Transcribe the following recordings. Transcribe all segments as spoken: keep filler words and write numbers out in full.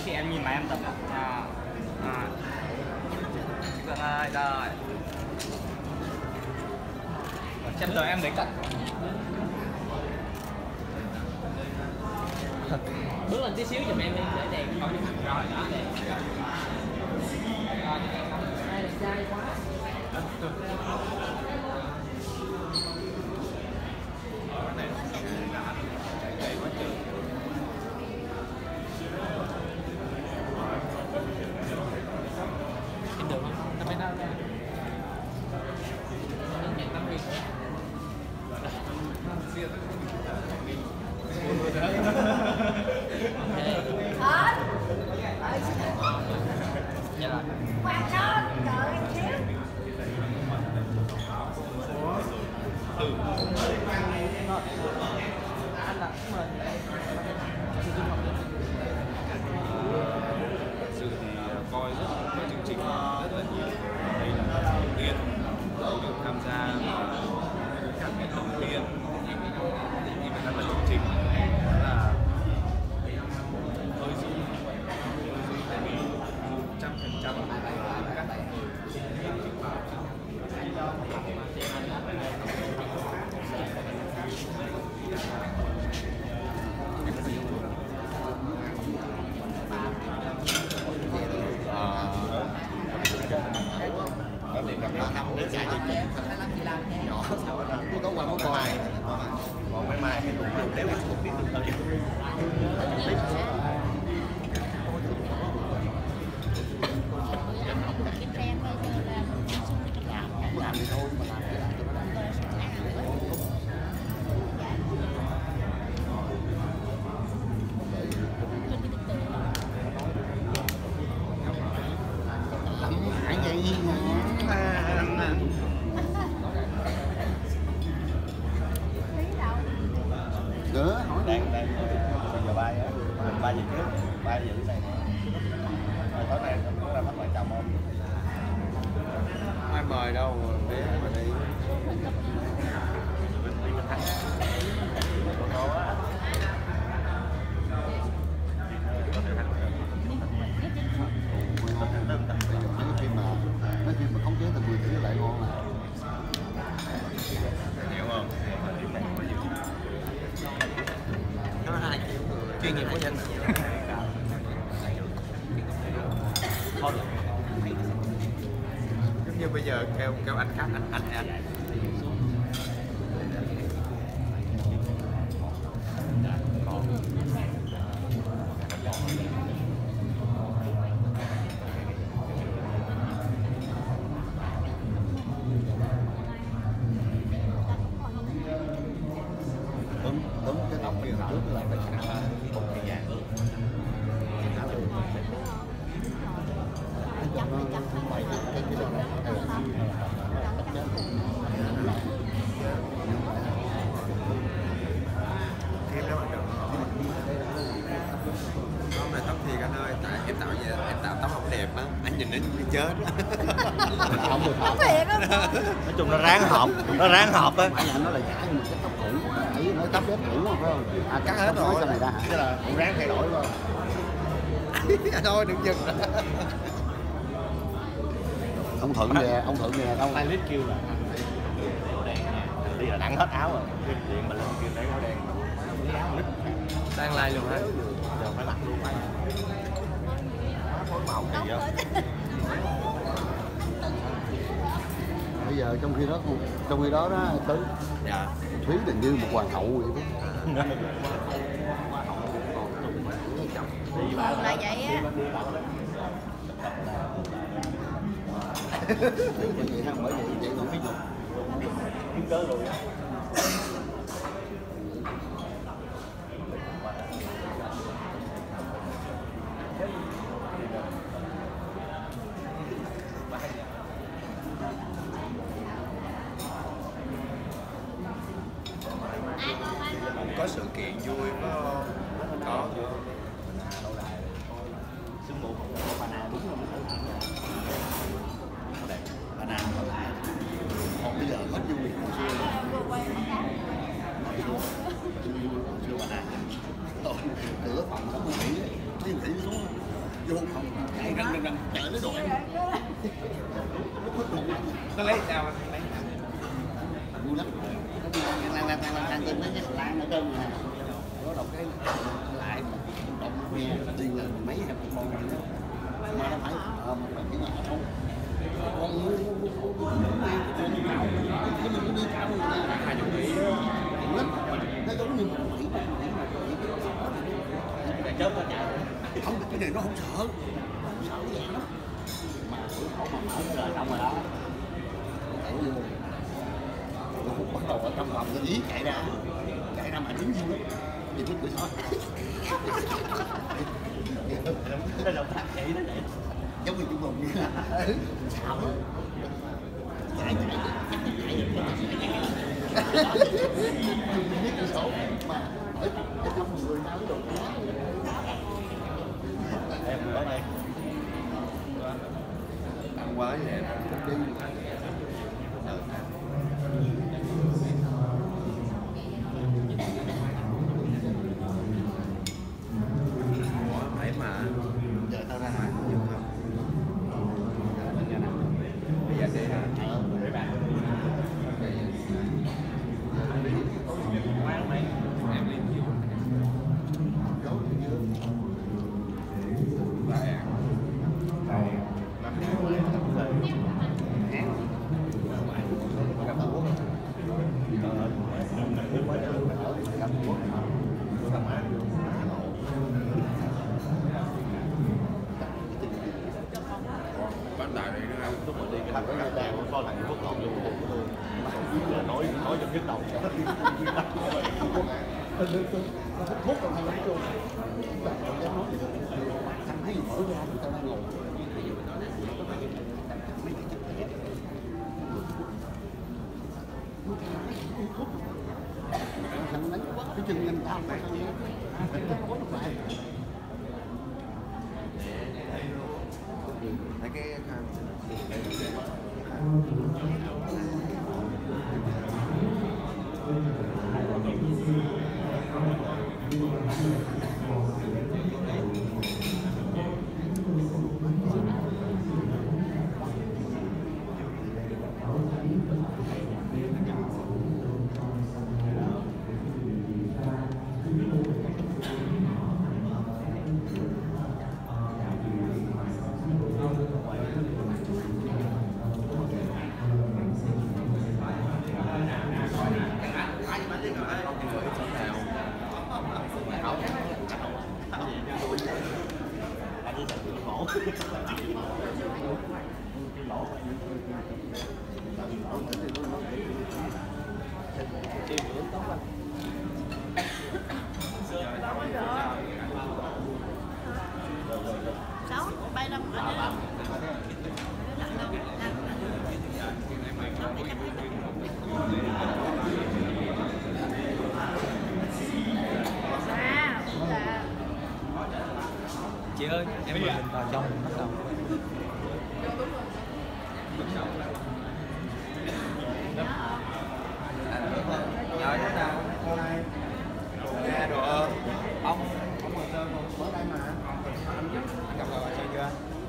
khi em nhìn máy em tập à, à. Được rồi, rồi. Chân giờ em lấy cận. Bước lên tí xíu giùm em đi để đèn coi như rồi đó. Đây là trai quá. Em được không? Tao phải đâu ra. Nó nhận tấm riêng. Quạt cho, đợi em xíu. Sự thì coi rất là chương trình rất là nhiều. Đây là lần đầu tiên tôi được tham gia cảm nhận đầu tiên khi mà tham gia chương trình đó là hơi run hơi run tại vì một trăm phần trăm các người có điểm gặp ba năm để chạy chương trình nhỏ có có qua có coi còn mấy mai thì cũng được đéo biết cũng biết được thời gian làm thì thôi mà làm thì làm cho nó hãy vậy nữa hỏi đang đang bây giờ bay á mình bay về trước bay về cái này rồi tối nay nó ra mắt vợ chồng không ai mời đâu bé mà đi mấy phim mà mấy phim mà khống chế từ mười tỷ lại ngon mà hiểu không nó hai chuyên nghiệp của dân giống như bây giờ kêu kêu anh khác anh anh anh đúng đúng cái tóc kia hồi trước là phải một cái dạng bảy cái cái đó này thêm đó được hôm nay tóc thiệt anh ơi tại em tạo gì em tạo tóc không đẹp á anh nhìn đến chết không được Không thiệt á. nói chung nó ráng hợp nó ráng hợp á phải nó là giả nhưng mà cái tóc cũ ấy nói tóc ghép cũ không phải không à cắt hết rồi cái này ra hả cái là cũng ráng thay đổi thôi thôi đừng dừng ông Thuận nè ông Thuận nè đâu hai lít kêu là đi là đặng hết áo rồi điện mà lên kêu để áo đen đang lai luôn á giờ phải lặt luôn phối màu gì vậy bây giờ trong khi đó trong khi đó đó tới dạ Thúy gần như một hoàng hậu vậy đó Thường là vậy á. bởi vậy ha bởi vậy vậy không biết được kiếm cớ rồi á có sự kiện vui phải không? Có sương mù Pana đúng không? Pana còn bây giờ hết vui hồi xưa hồi xưa Pana cửa phòng không có nghỉ đi nghỉ xuống rằng chợ nó đổi. Nó lấy sao anh? Lấy Vui lắm. Đang đang đang đang đang tìm mấy cái lan ở trên này. Có đọc cái lại động nghe đi là mấy trăm con này đó. Mà nó phải ờ mà cái nhỏ không. Con mua mua mua mua cái mình đi cao này hai chục tỷ lắm. Nó giống như một tỷ Chớp nó chạy. không, cái này nó không sợ, không sợ vậy lắm mà cửa khẩu mà mở cái là xong rồi đó, kiểu như nó cũng bắt đầu ở trong phòng cái dí chạy ra chạy ra mà đứng như lắm thì cái cửa sổ Nó động tác chạy nó vậy. giống như chung vùng như là xạo lắm chạy chạy chạy biết cửa sổ mà ở trong người nào cái đồ Em ở đây. ăn quá vậy đi phải mà giờ tao ra ngoài nhiều không bây giờ để Để bạn. Ngoan mày. em lên nhiều bán tài đây nữa không? lúc mà đi cái thằng cái đèo có lại quốc lộ vô cùng của tôi nói nói cho nhức đầu nó hút thuốc còn thằng ấy luôn thằng nói thằng ấy mở ra chúng ta đang ngồi thằng đánh quá cái chân nhanh tao mà nó có được lại Thấy cái Sáu bay năm ở đây. Chị ơi, em mời mình vào trong bắt đầu. Rồi thế nào? Nghe đồ ơn. Ông ông hồ sơ còn ở đây mà. Anh gặp rồi chơi chưa?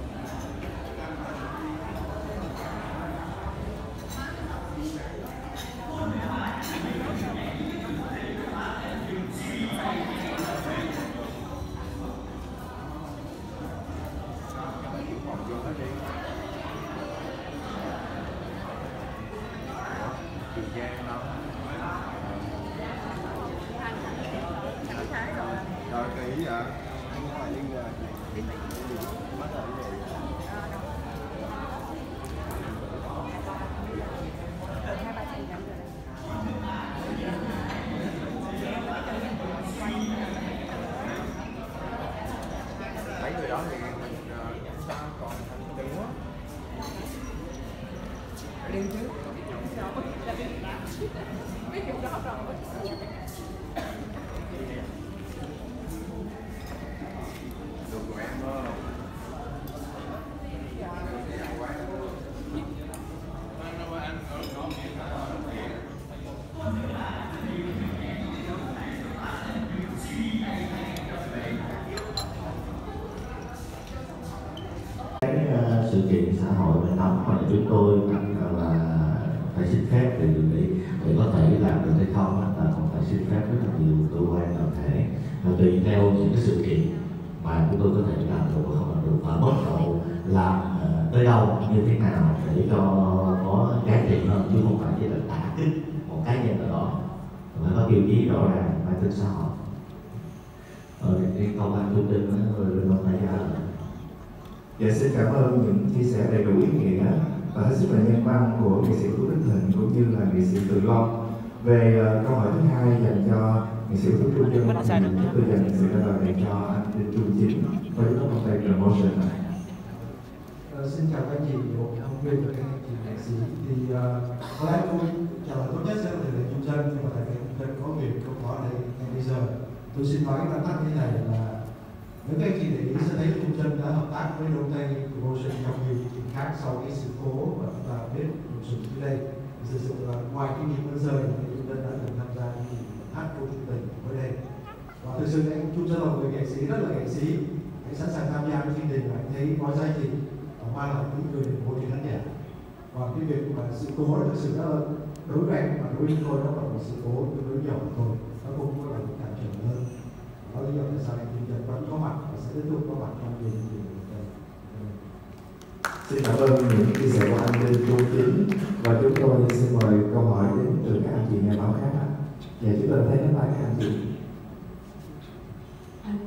Rồi kỹ vậy? Anh hỏi đi rồi. Bắt đầu cái gì? Mấy người đó thì mình còn đừng quá. Đi chứ. kiện xã hội này nóng mà chúng tôi là phải xin phép để để, để có thể làm được hay không là còn phải xin phép rất là nhiều cơ quan đoàn thể, tùy theo những cái sự kiện mà chúng tôi có thể làm được và không làm được, và mức độ làm uh, tới đâu như thế nào để cho có giá trị hơn, chứ không phải chỉ là đả kích một cá nhân nào đó, phải có tiêu chí rõ ràng mang tính xã hội. Ờ, cái câu anh Trung Trinh rồi rồi nói ra. Dạ, xin cảm ơn những chia sẻ đầy đủ ý nghĩa và hết sức là nhân văn của nghệ sĩ Tú Đức Thịnh cũng như là nghệ sĩ Từ Long. Về uh, câu hỏi thứ hai dành cho nghệ sĩ Tú Trung Dân, chúng tôi dành sự trả lời cho anh Đinh Trung Chính và giám đốc công ty Promotion. Uh, xin chào các anh chị, một thông viên và các anh chị nghệ sĩ. Thì uh, có lẽ tôi chào lời tốt nhất sẽ là thầy Trung Dân, nhưng mà thầy Trung Dân có việc câu hỏi đây ngay bây giờ. Tôi xin nói cái tắt như này là nếu các anh chị để ý sẽ thấy Trung Dân đã hợp tác với Đông Tây Promotion trong nhiều chương trình khác sau cái sự cố và chúng ta biết một sự dưới đây. Thực sự là ngoài cái nhịp vẫn rơi thì Trung Dân đã từng tham gia những hát cô trung tình mới đây. Và thực sự anh Trung Dân là một người nghệ sĩ rất là nghệ sĩ, anh sẵn sàng tham gia với chương trình và anh thấy có giá trị và mang lại những người đến với khán giả. Và cái việc mà sự cố là thực sự đó là đối với anh và đối với tôi đó là một sự cố tương đối nhỏ thôi, nó không có là một cản trở lớn. Đó là lý do tại sao anh Trung Dân vẫn có mặt và sẽ tiếp tục có mặt trong nhiều chương trình. Xin cảm ơn những chia sẻ của anh Đinh Trung Chính và chúng tôi xin mời câu hỏi đến từ các anh chị nhà báo khác. Và chúng tôi thấy các anh chị. Anh,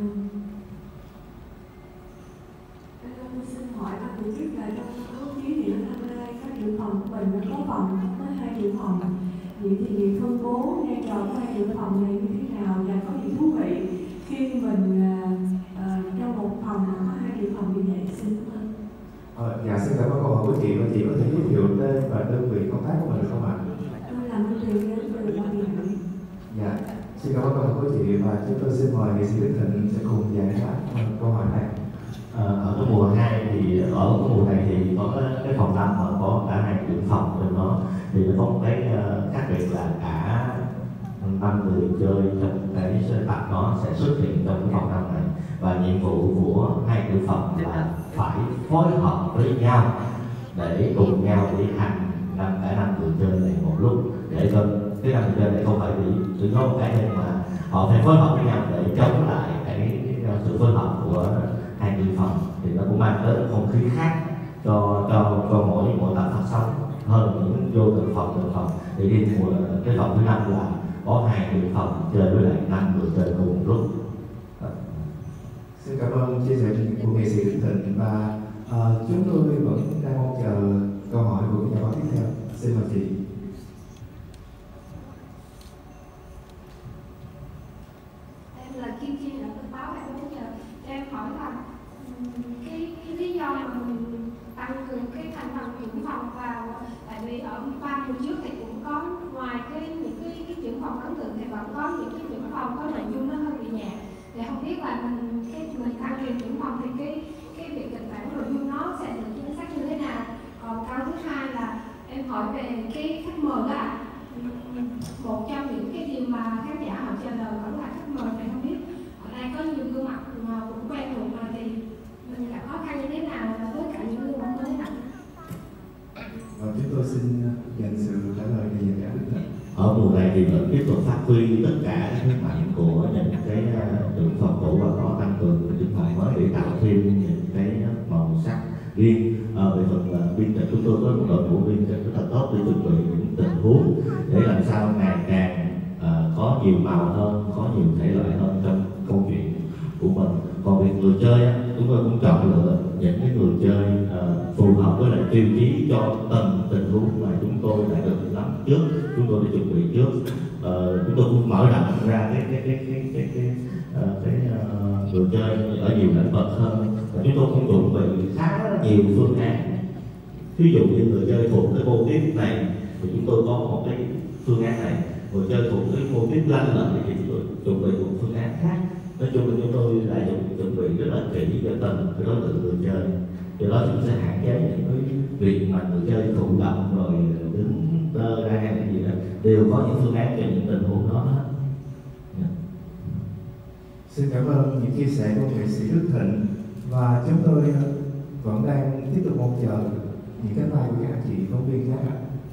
anh xin hỏi ban tổ chức là trong số ký thì năm nay các dự phòng của mình nó có phòng có hai dự phòng, vậy thì phân bố vai trò của hai dự phòng này như thế nào và có gì thú vị khi mình uh, trong một phòng mà có hai dự phòng như vậy? Xin cảm ơn. Ờ, dạ, xin cảm ơn câu hỏi của chị và chị có thể giới thiệu tên và đơn vị công tác của mình được không ạ? Tôi làm công ty đến từ Hoa Kỳ. Dạ, xin cảm ơn câu hỏi của chị và chúng tôi xin mời nghệ sĩ Đức Thịnh sẽ cùng giải đáp câu hỏi này. À, ở cái mùa hai thì ở cái mùa này thì có cái, cái phòng năm mà có cả hai trưởng phòng trên đó, thì nó có một cái uh, khác biệt là cả năm người chơi trong cái sơ tập đó sẽ xuất hiện trong cái phòng năm này, và nhiệm vụ của hai trưởng phòng là phải phối hợp với nhau để cùng nhau đi hành năm cả năm người chơi này một lúc, để cho cái năm người chơi này không phải bị chỉ có một cá nhân mà họ phải phối hợp với nhau để chống lại cái, cái sự phối hợp của hai trưởng phòng, thì nó cũng mang tới không khí khác cho cho cho mỗi mỗi tập phát sóng hơn những vô từng phòng từng phòng. Thì đi mùa cái phòng thứ năm là có hai trưởng phòng chơi với lại năm người chơi cùng một lúc. Xin cảm ơn chia sẻ của nghệ sĩ Đức Thịnh và uh, chúng tôi vẫn đang mong chờ câu hỏi của nhà báo tiếp theo. Xin mời chị. Em là Kim Chi, là tờ báo hai mươi bốn giờ. Em hỏi là cái cái lý do mà mình tăng cường cái thành phần trưởng phòng vào, tại vì ở ba mùa trước thì cũng có ngoài cái những cái, cái trưởng phòng ấn tượng thì vẫn có những cái trưởng phòng có nội dung nó hơi bị nhạt. Thì không biết là mình cái mình tăng cường trưởng phòng thì cái cái việc kịch bản nội dung nó sẽ được chính xác như thế nào? Còn câu thứ hai là em hỏi về cái khách mời đó ạ. Một trong những cái điều mà khán giả họ chờ đợi vẫn là khách mời, thì không biết ở đây có nhiều gương mặt mà cũng quen thuộc mà thì mình gặp khó khăn như thế nào với cả những gương mặt mới ạ? Và chúng tôi xin dành sự trả lời này dành cho Đức Thịnh. Ở mùa này thì vẫn tiếp tục phát huy tất cả các sức mạnh của những cái trưởng phòng cũ và có tăng cường trưởng phòng mới để tạo thêm những cái màu sắc riêng. À, về phần là biên kịch chúng tôi có một đội ngũ biên kịch rất là tốt để chuẩn bị những tình huống để làm sao ngày càng uh, có nhiều màu hơn, có nhiều thể loại hơn trong câu chuyện của mình. Còn việc người chơi á, chúng tôi cũng chọn lựa những cái người chơi uh, phù hợp với lại tiêu chí cho từng tình huống mà chúng tôi đã được nắm trước, chúng tôi đã chuẩn bị trước. Uh, chúng tôi cũng mở rộng ra cái cái cái cái cái cái, uh, cái uh, người chơi ở nhiều lĩnh vực hơn. Và chúng tôi cũng chuẩn bị khá nhiều phương án. Ví dụ như người chơi thuộc cái mô típ này thì chúng tôi có một cái phương án này, người chơi thuộc cái mô típ lanh lợi thì chúng tôi chuẩn bị một phương án khác. Nói chung là chúng tôi đã chuẩn bị rất là kỹ cho từng cái đối tượng người chơi, do đó chúng sẽ hạn chế những cái việc mà người chơi thụ động rồi đứng đơ ra hay gì đó, đều có những phương án cho những tình huống đó hết. Yeah. Xin cảm ơn những chia sẻ của nghệ sĩ Đức Thịnh và chúng tôi vẫn đang tiếp tục mong chờ những cái tay của các anh chị phóng viên khác.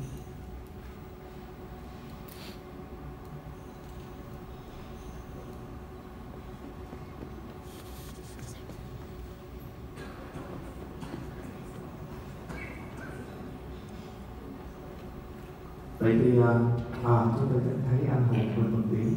Vậy thì à, chúng tôi thấy anh Hùng Quỳnh Văn Tiến.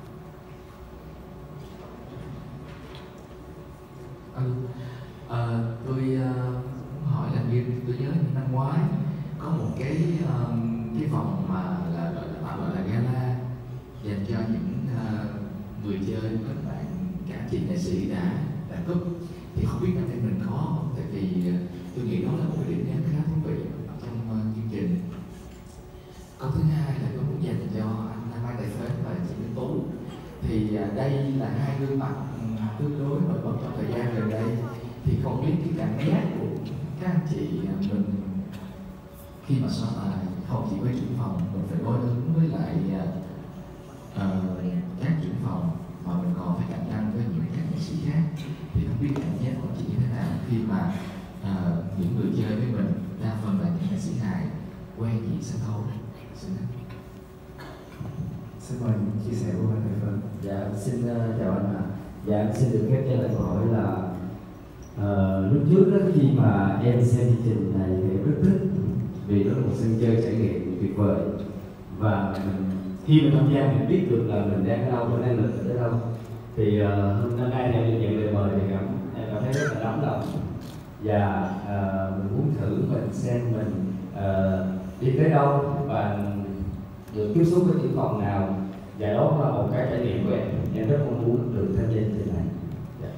Ừ. À, tôi uh, muốn hỏi là như tôi nhớ như năm ngoái có một cái uh, cái vòng mà là gọi là gọi là gala dành cho những uh, người chơi, các bạn các chị nghệ sĩ đã đã cúp, thì không biết năm nay mình có không? Tại vì uh, tôi nghĩ đó là một cái điểm nhấn khá thú vị trong uh, chương trình. Câu thứ hai là tôi muốn dành cho anh Mai Tài Phến và chị Minh Tú. Thì uh, đây là hai gương mặt tương đối nổi bật trong thời gian gần đây, thì không biết cái cảm giác của các anh chị mình khi mà so tài không chỉ với trưởng phòng, mình phải đối ứng với lại uh, các trưởng phòng mà mình còn phải cạnh tranh với những các nghệ sĩ khác, thì không biết cảm giác của chị như thế nào khi mà uh, những người chơi với mình đa phần là những nghệ sĩ hài quen diễn sân khấu. Xin Xin mời chia sẻ của anh Tài Phến. Dạ, xin uh, chào anh ạ. Dạ, xin được phép trả lời câu hỏi là uh, lúc trước đó khi mà em xem chương trình này thì em rất thích, vì đó là một sân chơi trải nghiệm tuyệt vời, và mình, khi mình tham gia mình biết được là mình đang ở đâu, mình đang lực ở đâu. Thì uh, hôm nay em được nhận lời mời thì cảm em cảm thấy rất là đắm lòng, và uh, mình muốn thử mình xem mình uh, đi tới đâu và được tiếp xúc với những phòng nào, và đó là một cái trải nghiệm của em. Em rất mong muốn được tham gia chương trình này. Yeah.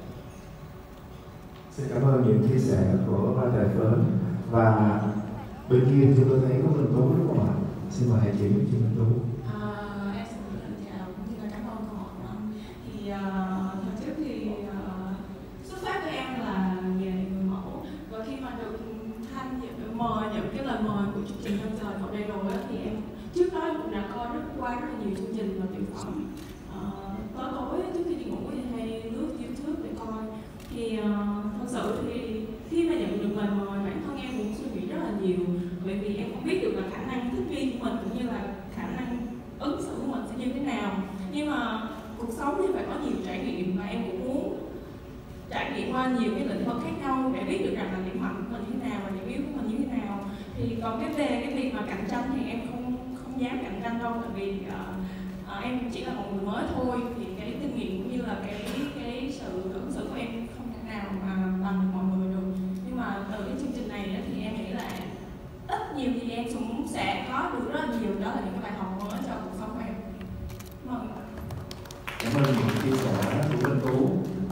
Xin cảm ơn những chia sẻ của Mai Tài Phến. Và bên kia chúng tôi thấy có Minh Tú đúng không ạ? Xin mời chị chị Minh Tú. À, em xin được chào cũng như là cảm ơn câu hỏi của anh. Thì uh, hồi trước thì uh, xuất phát của em là về người mẫu, và khi mà được tham dự mời những cái lời mời của chương trình Chân Trời vào đây rồi thì em trước đó em cũng đã coi rất qua rất là nhiều chương trình và tiểu phẩm. Uh, tối tối trước khi đi ngủ thì hay lướt YouTube để coi. Thì uh, thật sự thì khi mà nhận được lời mời, bản thân em cũng suy nghĩ rất là nhiều, bởi vì em không biết được là khả năng thích nghi của mình cũng như là khả năng ứng xử của mình sẽ như thế nào. Nhưng mà cuộc sống thì phải có nhiều trải nghiệm, và em cũng muốn trải nghiệm qua nhiều cái lĩnh vực khác nhau để biết được rằng là điểm mạnh của mình như thế nào và điểm yếu của mình như thế nào. Thì còn cái về cái việc mà cạnh tranh thì em không không dám cạnh tranh đâu, tại vì uh, uh, em chỉ là một người mới thôi, thì cái kinh nghiệm cũng như là cái cái sự ứng xử của em không thể nào mà bằng được mọi người được. Nhưng mà từ cái chương trình này thì em nghĩ là ít nhiều thì em cũng sẽ có được rất là nhiều, đó là những cái bài học mới cho cuộc sống của em. Vâng. Cảm ơn những chia sẻ của Minh Tú.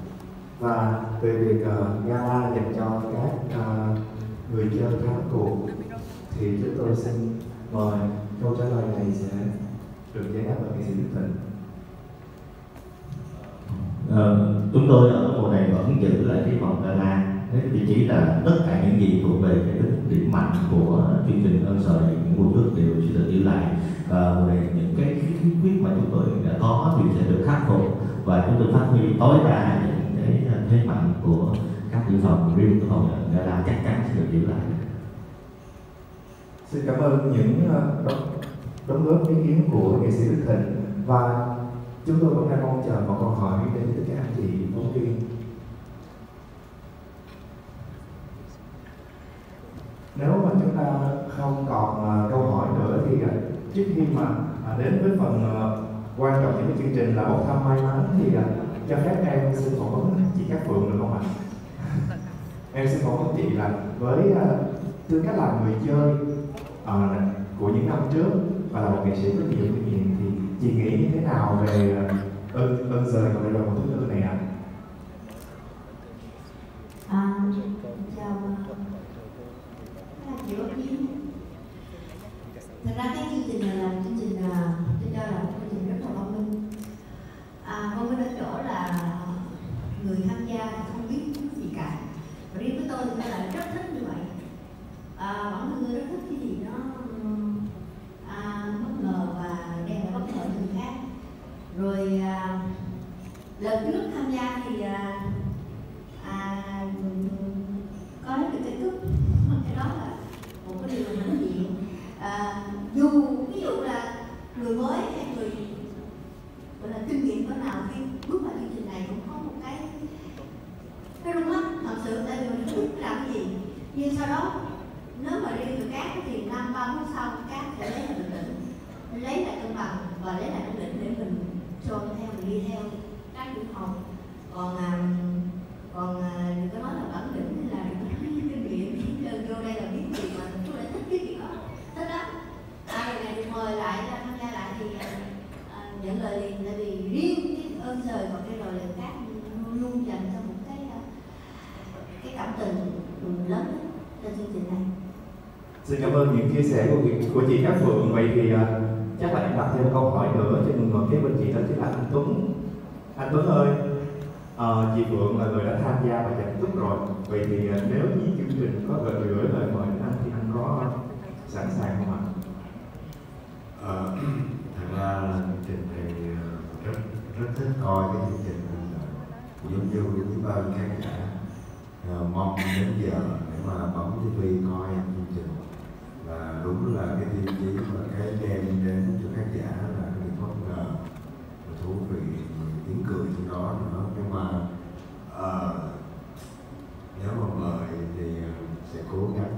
Và về việc uh, gala dành cho các uh, người chơi thắng cuộc thì chúng tôi xin mời câu trả lời này sẽ được giải đáp bởi nghệ sĩ Đức Thịnh. Ờ, chúng tôi ở mùa này vẫn giữ lại cái vòng gala, cái vị trí là tất cả những gì thuộc về cái điểm mạnh của chương trình Ơn Sợi những mùa trước đều sẽ được giữ lại. Và mùa này những cái khiếm khuyết mà chúng tôi đã có thì sẽ được khắc phục, và chúng tôi phát huy tối đa những cái thế mạnh của các dự phòng, riêng của vòng gala chắc chắn sẽ được giữ lại. Xin cảm ơn những đóng, đóng góp ý kiến của nghệ sĩ Đức Thịnh, và chúng tôi vẫn đang mong chờ một câu hỏi đến từ các anh chị phóng viên. Nếu mà chúng ta không còn câu hỏi nữa thì trước khi mà đến với phần quan trọng của chương trình là bốc thăm may mắn thì cho phép em xin phỏng vấn chị Cát Phượng được không ạ? Em xin phỏng vấn chị là với tư cách là người chơi uh, của những năm trước và là một nghệ sĩ có nhiều kinh nghiệm, thì chị nghĩ như thế nào về ơn ơn rời vào đây một thứ tư này ạ? À, chào chị Ốc Nhiên. Thật ra cái chương trình này là chương trình là tôi cho là chương trình rất là văn minh. À, văn minh ở chỗ là người tham gia không biết gì cả. Và riêng với tôi thì tôi lại rất thích như vậy. À, bản thân tôi rất thích cái gì đó à, bất ngờ và đem lại bất ngờ cho người khác. Rồi à, lần trước tham gia thì à, à, có được cái cúp Nhưng sau đó nếu mà đi từ Cát thì năm ba phút sau Cát sẽ lấy lại bình tĩnh, lấy lại cân bằng và lấy lại ổn định để mình cho theo mình đi theo các trưởng phòng. Còn à, còn à, đừng có nói là bản lĩnh hay là kinh nghiệm, đơn vô đây là biết gì mà tôi lại thích cái gì đó, thích lắm. Ai này được mời lại tham gia lại thì à, à, nhận lời liền, tại vì riêng cái ơn trời còn cái rồi là Cát luôn dành cho một cái cái cảm tình lớn trên chương trình này. Xin cảm ơn những chia sẻ của, của chị Cát Phượng. Vậy thì uh, chắc là em đặt thêm câu hỏi nữa cho người ngồi kế bên chị, đó chính là anh Tuấn. Anh Tuấn ơi, uh, chị Phượng là người đã tham gia và nhận thức rồi. Vậy thì uh, nếu như chương trình có gửi gửi lời mời đến anh thì anh có sẵn sàng không ạ? Ờ, thật ra chương trình này rất rất thích coi cái chương trình này, giống như với bao nhiêu khán giả uh, mong đến giờ để mà bấm ti vi coi chương trình. Và đúng là cái tiêu chí và cái đem đến cho khán giả là cái điều bất ngờ, thú vị, tiếng cười trong đó nữa. Nhưng mà uh, nếu mà mời thì sẽ cố gắng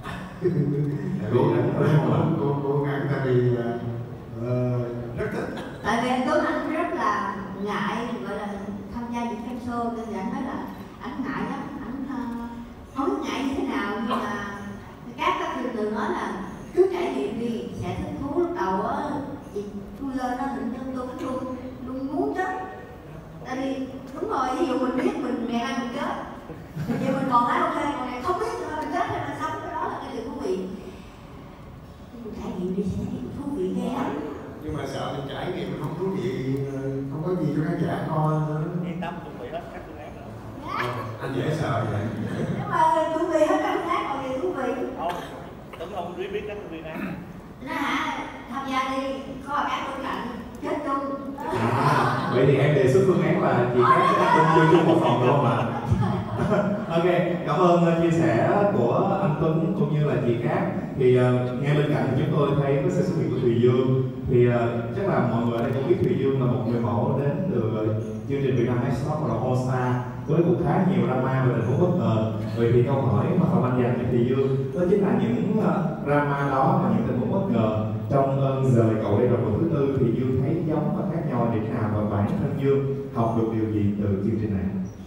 cố gắng cố, cố gắng ta đi uh, rất thích. Tại vì anh Tuấn anh rất là ngại gọi là tham gia những cái show, nên anh nói là anh ngại lắm, anh uh, không biết ngại như thế nào, nhưng mà các các thường thường nói là cứ trải nghiệm đi sẽ thích thú. Lúc đầu á chị tôi lên nó tự nhiên tôi luôn luôn muốn chết, tại vì đúng rồi, ví dụ mình biết mình ngày nay mình chết, giờ mình còn lái ok, còn ngày không biết mình chết hay là sống, cái đó là cái điều thú vị. Mình trải nghiệm đi sẽ thấy thú vị ghê lắm. Nhưng mà sợ mình trải nghiệm không thú vị, không có gì cho khán giả coi nữa. Yên tâm, chuẩn bị hết các phương án rồi. Anh dễ sợ vậy. Nhưng mà thú vị hết các phương án, còn gì thú vị? Không, Tuấn không biết biết các phương án. Nó hả, tham gia đi, có các bên cạnh, chết chung. À, vậy thì em đề xuất phương án là chị Cát sẽ cùng chơi chung một phòng đúng không ạ? Ok, cảm ơn chia sẻ của anh Tuấn cũng như là chị Cát. Thì uh, ngay bên cạnh chúng tôi thấy có sự xuất hiện của Thùy Dương. Thì uh, chắc là mọi người ở đây cũng biết Thùy Dương là một người mẫu đến từ chương trình Việt Nam Next Top và All Star với cũng khá nhiều drama và tình huống bất ngờ. Vậy thì câu hỏi mà Phạm Anh dành cho Thùy Dương đó chính là những uh, drama đó và những tình huống bất ngờ trong Ơn Rời Cậu Đây Rồi Mùa Thứ Tư thì Dương thấy giống và khác nhau điểm nào, và bản thân Dương học được điều gì từ chương trình này?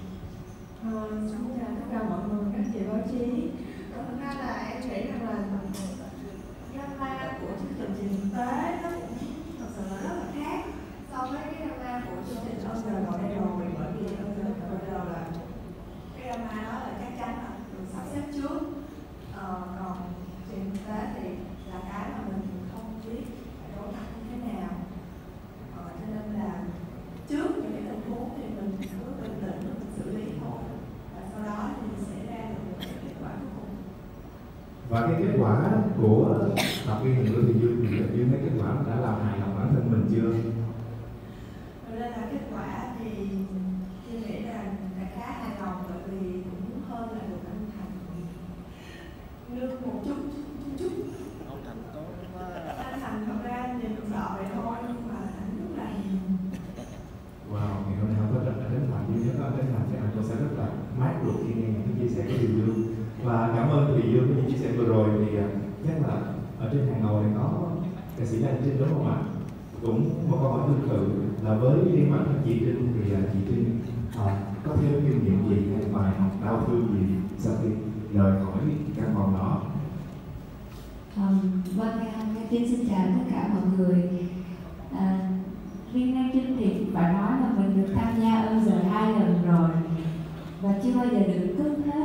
Ờ, xin chào tất cả mọi người, các chị báo chí. Thật ra là em nghĩ rằng là drama của chương trình truyền thực tế nó cũng thật sự là rất là khác so với cái drama của chương trình Ơn Rời Cậu Đây Rồi, bởi vì Ơn Rời Cậu Đây Rồi là cái drama đó là chắc chắn là được sắp xếp trước, ờ, còn truyền thực tế thì là cái mà mình không biết phải đối mặt như thế nào, ờ, cho nên là trước những cái tình huống thì mình cứ bình tĩnh mình xử lý thôi, và sau đó thì sẽ ra được một cái kết quả cuối cùng. Và cái kết quả của tập viên hình của Thùy Dương thì Dương thấy kết quả đã làm hài lòng bản thân mình chưa? Thật ra là kết quả thì tôi nghĩ là là khá hài lòng, bởi vì cũng hơn là được anh Thành nương một chút chút chút. Anh Thành thật ra nhìn sợ vậy thôi, nhưng mà anh rất là hiền. Wow, ngày hôm nay không có rất là đến Thành, duy nhất đó đến Thành thì anh cũng sẽ rất là mát ruột khi nghe những chia sẻ của Thùy Dương. Và cảm ơn Thùy Dương với những chia sẻ vừa rồi. Thì chắc là ở trên hàng ngồi này có ca sĩ Lan Trinh đúng không ạ? Cũng một câu hỏi tương tự là với riêng bản thân chị Trinh thì chị Trinh à, có thêm kinh nghiệm gì hay bài học đau thương gì sau khi rời khỏi căn phòng đó? Um, vâng, Lan Trinh xin chào tất cả mọi người. À, riêng Lan Trinh thì phải nói là mình được tham gia Ơn Rời hai lần rồi và chưa bao giờ được cúp hết.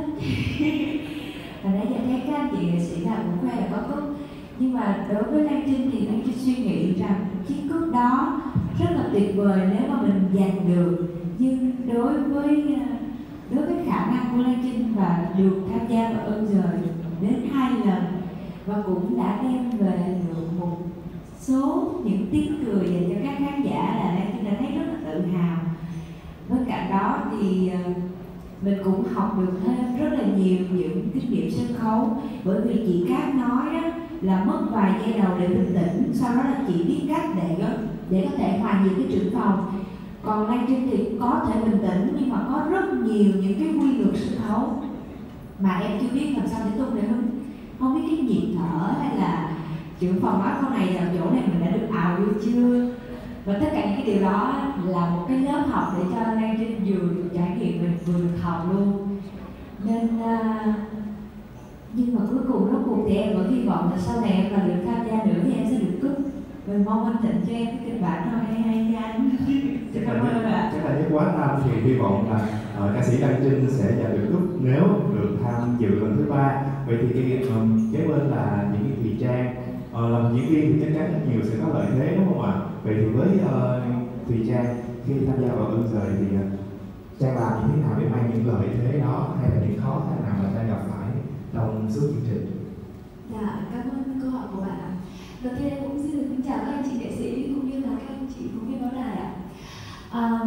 Và nãy giờ thấy các anh chị nghệ sĩ nào cũng khoe là có cúp, nhưng mà đối với Lan Trinh thì Lan Trinh suy nghĩ rằng chiếc cúp đó rất là tuyệt vời nếu mà mình giành được, nhưng đối với đối với khả năng của Lan Trinh và được tham gia vào Ơn Rời đến hai lần và cũng đã đem về được một số những tiếng cười dành cho các khán giả là Lan Trinh đã thấy rất là tự hào. Bên cạnh đó thì mình cũng học được thêm rất là nhiều những kinh nghiệm sân khấu, bởi vì chị Cát nói đó là mất vài giây đầu để bình tĩnh, sau đó là chị biết cách để để có thể hòa nhịp với trưởng phòng. Còn Lan Trinh thì có thể bình tĩnh nhưng mà có rất nhiều những cái quy luật sân khấu mà em chưa biết làm sao để tung để hứng, không biết cái nhịp thở hay là trưởng phòng nói câu này là chỗ này mình đã được ào vô chưa, và tất cả những cái điều đó là một cái lớp học để cho Lan Trinh vừa được trải nghiệm và vừa được học luôn. Nên uh, nhưng mà cuối cùng rốt cuộc thì em vẫn hy vọng là sau này em còn được tham gia nữa thì em sẽ được cúp. Mình mong anh Thịnh cho em cái kịch bản nó hay hay nha anh. Chắc là nhất, chắc là nhất quán năm thì hy vọng là uh, ca sĩ Lan Trinh sẽ nhận được cúp nếu được tham dự lần thứ ba. Vậy thì cái um, kế bên là những cái Thùy Trang, uh, là một diễn viên thì chắc chắn rất nhiều sẽ có lợi thế đúng không ạ? Vậy thì với uh, Thùy Trang khi tham gia vào Ơn Giời thì uh, Trang làm như thế nào để mang những lợi thế đó hay là những khó khăn nào mà Trang gặp phải trong suốt chương trình? Dạ, cảm ơn câu hỏi của bạn ạ. Đầu tiên em cũng xin được kính chào các anh chị nghệ sĩ cũng như là các anh chị phóng viên báo đài ạ. À,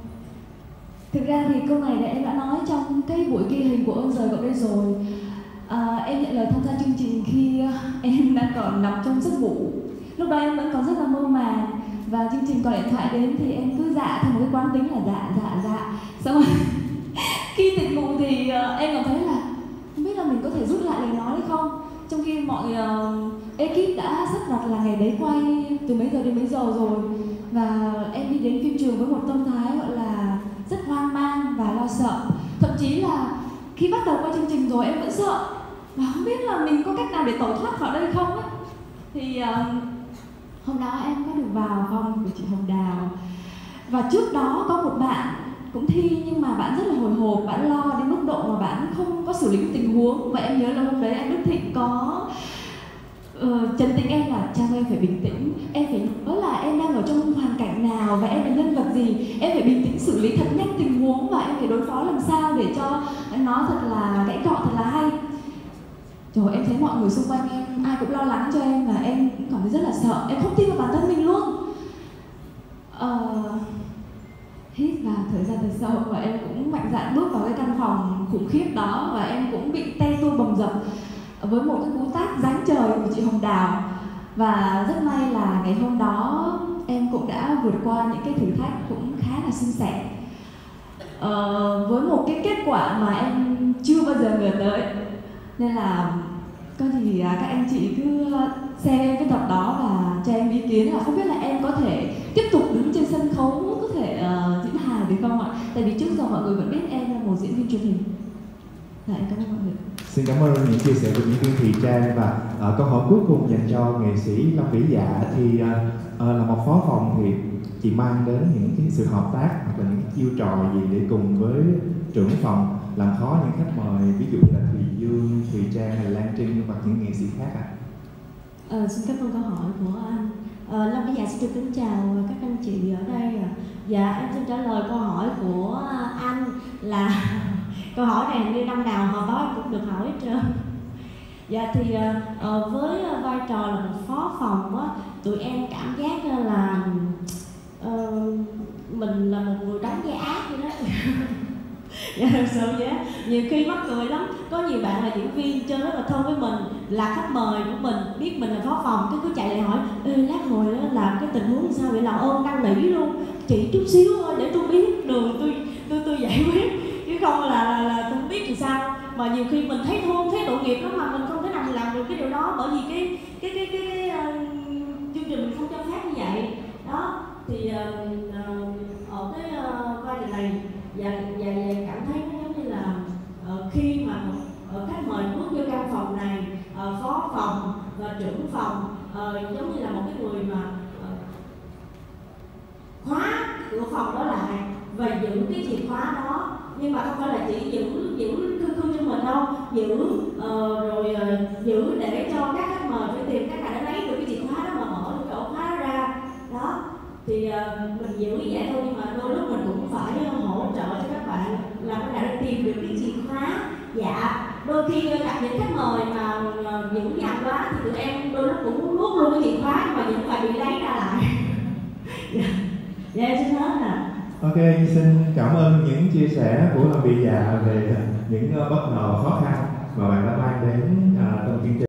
thực ra thì câu này là em đã nói trong cái buổi ghi hình của Ơn Giời Cộng Đây rồi. À, em nhận lời tham gia chương trình khi em đang còn nằm trong giấc ngủ. Lúc đó em vẫn còn rất là mơ màng và chương trình gọi điện thoại đến thì em cứ dạ theo một cái quán tính là dạ dạ dạ. Xong rồi khi tỉnh ngủ thì uh, em cảm thấy là không biết là mình có thể rút lại lời nói hay không. Trong khi mọi uh, ekip đã sắp đặt là ngày đấy quay từ mấy giờ đến mấy giờ rồi, và em đi đến phim trường với một tâm thái gọi là rất hoang mang và lo sợ. Thậm chí là khi bắt đầu quay chương trình rồi em vẫn sợ và không biết là mình có cách nào để tẩu thoát khỏi đây không ấy. Thì uh, hôm đó em có được vào phòng của chị Hồng Đào, và trước đó có một bạn cũng thi nhưng mà bạn rất là hồi hộp, bạn lo đến mức độ mà bạn không có xử lý tình huống. Và em nhớ là hôm đấy anh Đức Thịnh có uh, trấn tĩnh em là Trang ơi phải bình tĩnh, em phải nhớ là em đang ở trong hoàn cảnh nào và em là nhân vật gì, em phải bình tĩnh xử lý thật nhanh tình huống và em phải đối phó làm sao để cho nó thật là gãy gọn, thật là hay. Rồi em thấy mọi người xung quanh em ai cũng lo lắng cho em và em cũng cảm thấy rất là sợ, em không tin vào bản thân mình luôn. Uh, hít vào thở ra thật sâu và em cũng mạnh dạn bước vào cái căn phòng khủng khiếp đó, và em cũng bị tay tôi bầm dập với một cái cú tát giáng trời của chị Hồng Đào. Và rất may là ngày hôm đó em cũng đã vượt qua những cái thử thách cũng khá là suôn sẻ, ờ, với một cái kết quả mà em chưa bao giờ ngờ tới. Nên là có gì các anh chị cứ xem em cái tập đó và cho em ý kiến là không biết là em có thể tiếp tục đứng trên sân khấu, có thể uh, diễn hài được không ạ? Tại vì trước giờ mọi người vẫn biết em là một diễn viên truyền hình. Dạ, em cảm ơn mọi người. Xin cảm ơn những chia sẻ của diễn viên Thùy Trang. Và uh, câu hỏi cuối cùng dành cho nghệ sĩ Lâm Vĩ Dạ thì uh, uh, là một phó phòng thì chị mang đến những cái sự hợp tác hoặc là những chiêu trò gì để cùng với trưởng phòng làm khó những khách mời, ví dụ như là Thùy Dương, Thùy Trang hay là Lan Trinh hoặc những nghệ sĩ khác ạ? À? Ờ, xin cảm ơn câu hỏi của anh. Ờ, Lâm Vĩ Dạ xin được kính chào các anh chị ở đây. Dạ, em xin trả lời câu hỏi của anh là câu hỏi này hình như năm nào hồi đó em cũng được hỏi hết trơn. Dạ thì uh, với vai trò là một phó phòng á, tụi em cảm giác là uh, mình là một người đóng vai ác vậy đó. Dạ thật sự vậy á, nhiều khi mắc cười lắm. Có nhiều bạn là diễn viên chơi rất là thân với mình, là khách mời của mình, biết mình là phó phòng, cái cứ chạy lại hỏi ê lát hồi đó làm cái tình huống sao vậy, làm ơn năn nỉ luôn chị chút xíu thôi để tôi biết đường tôi tôi tôi giải quyết, chứ không là là, là tôi không biết thì sao. Mà nhiều khi mình thấy thương, thấy tội nghiệp lắm mà mình không thể nào mình làm được cái điều đó, bởi vì cái cái cái cái, cái uh, chương trình mình không cho phép như vậy đó. Thì uh, uh, ở cái uh, vai này và, và, và cảm thấy nó giống như là uh, khi mà uh, khách mời bước vô căn phòng này, uh, phó phòng và trưởng phòng uh, giống như là một cái người mà uh, khóa cửa phòng đó lại và giữ cái chìa khóa đó, nhưng mà không phải là chỉ giữ giữ khư khư cho mình đâu, giữ uh, rồi uh, giữ để cho các khách mời phải tìm cách nào để lấy được cái chìa khóa đó mà mở được cái ổ khóa ra đó. Thì uh, mình giữ như vậy thôi, nhưng mà đôi lúc mình cũng phải uh, hỗ trợ cho các bạn làm cái nào để tìm được cái chìa khóa. Dạ, đôi khi uh, gặp những khách mời mà uh, giữ nhầm quá thì tụi em đôi lúc cũng muốn nuốt luôn cái chìa khóa, nhưng mà vẫn phải bị lấy ra lại. Dạ, dạ em xin hết nè. Ok, xin cảm ơn những chia sẻ của Lâm Vĩ Dạ về những bất ngờ khó khăn mà bạn đã mang đến uh, trong chương trình.